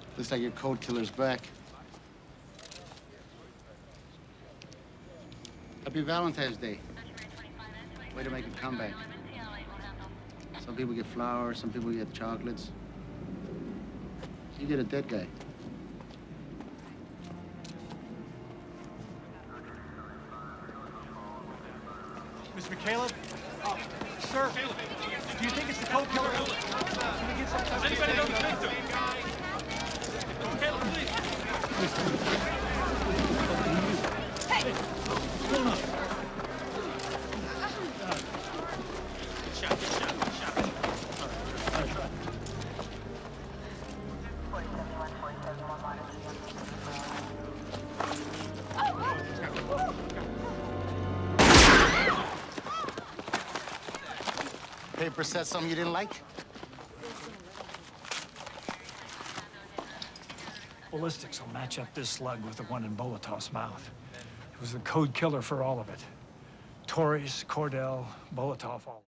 Looks like your code killer's back. Happy Valentine's Day. Way to make a comeback. Some people get flowers, some people get chocolates. You get a dead guy. Mr. McCaleb? Sir, do you think it's the code killer? Can we get some... Does anybody know the victim? Caleb, please. Hey! What's going on? Good shot, good shot, good shot. Paper said something you didn't like? Ballistics will match up this slug with the one in Bolotov's mouth. It was the code killer for all of it. Torres, Cordell, Bolotov, all.